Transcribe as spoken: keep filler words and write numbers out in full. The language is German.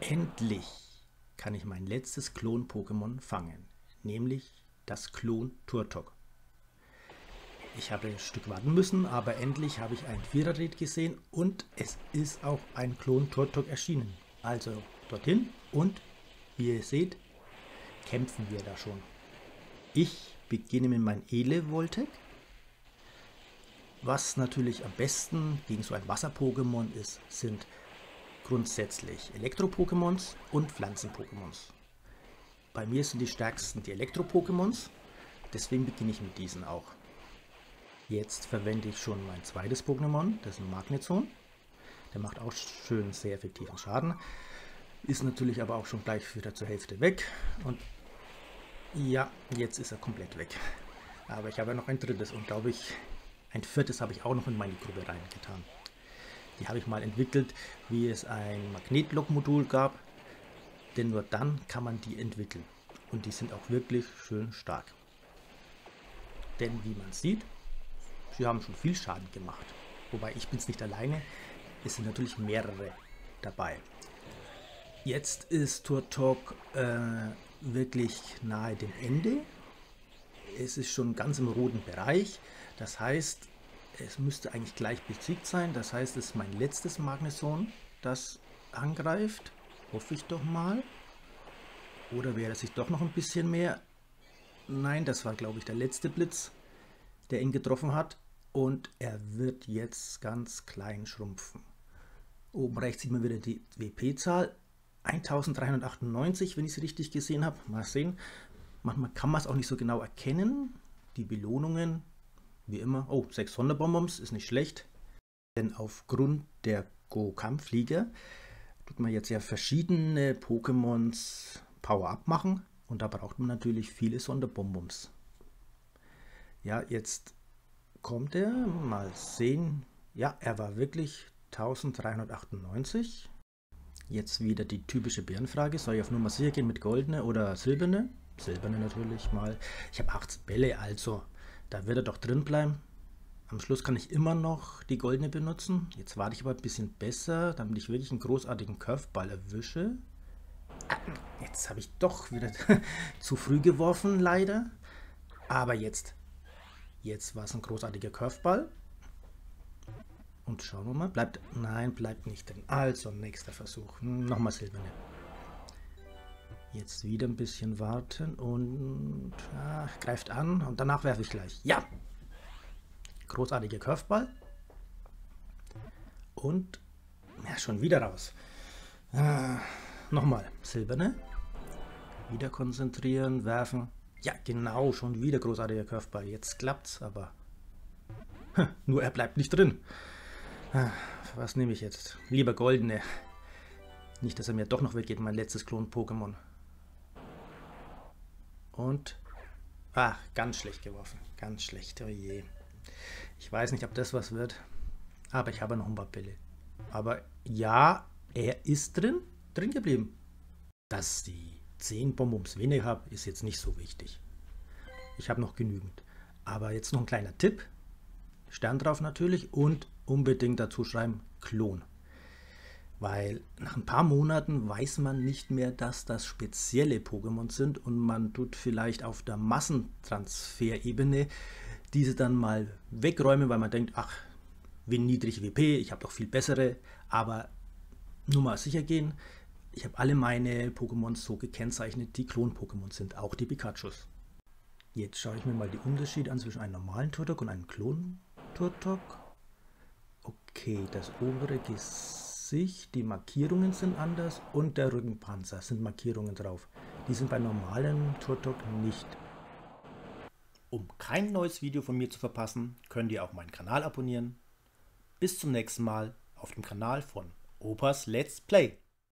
Endlich kann ich mein letztes Klon-Pokémon fangen, nämlich das Klon Turtok. Ich habe ein Stück warten müssen, aber endlich habe ich ein Viererraid gesehen und es ist auch ein Klon Turtok erschienen. Also dorthin und wie ihr seht, kämpfen wir da schon. Ich beginne mit meinem Ele-Voltec, was natürlich am besten gegen so ein Wasser-Pokémon ist, sind grundsätzlich Elektro-Pokémons und Pflanzen-Pokémons. Bei mir sind die stärksten die Elektro-Pokémons, deswegen beginne ich mit diesen auch. Jetzt verwende ich schon mein zweites Pokémon, das ist ein Magnezone. Der macht auch schön sehr effektiven Schaden, ist natürlich aber auch schon gleich wieder zur Hälfte weg. Und ja, jetzt ist er komplett weg. Aber ich habe ja noch ein drittes und glaube ich, ein viertes habe ich auch noch in meine Gruppe reingetan. Die habe ich mal entwickelt, wie es ein Magnetlok-Modul gab, denn nur dann kann man die entwickeln. Und die sind auch wirklich schön stark. Denn wie man sieht, sie haben schon viel Schaden gemacht. Wobei ich bin es nicht alleine, es sind natürlich mehrere dabei. Jetzt ist Turtok äh, wirklich nahe dem Ende. Es ist schon ganz im roten Bereich, das heißt, es müsste eigentlich gleich besiegt sein. Das heißt, es ist mein letztes Magnezone, das angreift. Hoffe ich doch mal. Oder wäre es sich doch noch ein bisschen mehr? Nein, das war, glaube ich, der letzte Blitz, der ihn getroffen hat. Und er wird jetzt ganz klein schrumpfen. Oben rechts sieht man wieder die W P-Zahl. eintausenddreihundertachtundneunzig, wenn ich es richtig gesehen habe. Mal sehen. Manchmal kann man es auch nicht so genau erkennen. Die Belohnungen, wie immer. Oh, sechs Sonderbonbons ist nicht schlecht. Denn aufgrund der Go-Kampfflieger tut man jetzt ja verschiedene Pokémons Power-Up machen. Und da braucht man natürlich viele Sonderbonbons. Ja, jetzt kommt er. Mal sehen. Ja, er war wirklich eintausenddreihundertachtundneunzig. Jetzt wieder die typische Bärenfrage. Soll ich auf Nummer sicher gehen mit goldene oder silberne? Silberne natürlich mal. Ich habe achtzehn Bälle, also da wird er doch drin bleiben. Am Schluss kann ich immer noch die goldene benutzen. Jetzt warte ich aber ein bisschen besser, damit ich wirklich einen großartigen Curveball erwische. Ah, jetzt habe ich doch wieder zu früh geworfen, leider. Aber jetzt. Jetzt war es ein großartiger Curveball. Und schauen wir mal. Bleibt. Nein, bleibt nicht drin. Also, nächster Versuch. Nochmal silberne. Jetzt wieder ein bisschen warten und ja, greift an und danach werfe ich gleich. Ja! Großartiger Curveball. Und ja, schon wieder raus. Ah, nochmal silberne. Wieder konzentrieren, werfen. Ja, genau, schon wieder großartiger Curveball. Jetzt klappt's, aber hm, nur er bleibt nicht drin. Ah, was nehme ich jetzt? Lieber goldene. Nicht, dass er mir doch noch weggeht, mein letztes Klon-Pokémon. Und, ah, ganz schlecht geworfen, ganz schlecht, oh je. Ich weiß nicht, ob das was wird, aber ich habe noch ein paar Bälle. Aber ja, er ist drin, drin geblieben. Dass die zehn Bonbons weniger habe, ist jetzt nicht so wichtig. Ich habe noch genügend. Aber jetzt noch ein kleiner Tipp, Stern drauf natürlich und unbedingt dazu schreiben, Klon. Weil nach ein paar Monaten weiß man nicht mehr, dass das spezielle Pokémon sind und man tut vielleicht auf der Massentransferebene diese dann mal wegräumen, weil man denkt, ach, wie niedrig W P, ich habe doch viel bessere, aber nur mal sicher gehen, ich habe alle meine Pokémon so gekennzeichnet, die Klon-Pokémon sind, auch die Pikachus. Jetzt schaue ich mir mal die Unterschiede an zwischen einem normalen Turtok und einem Klon-Turtok. Okay, das obere Gesicht, die Markierungen sind anders und der Rückenpanzer sind Markierungen drauf. Die sind bei normalen Turtok nicht. Um kein neues Video von mir zu verpassen, könnt ihr auch meinen Kanal abonnieren. Bis zum nächsten Mal auf dem Kanal von Opas Let's Play.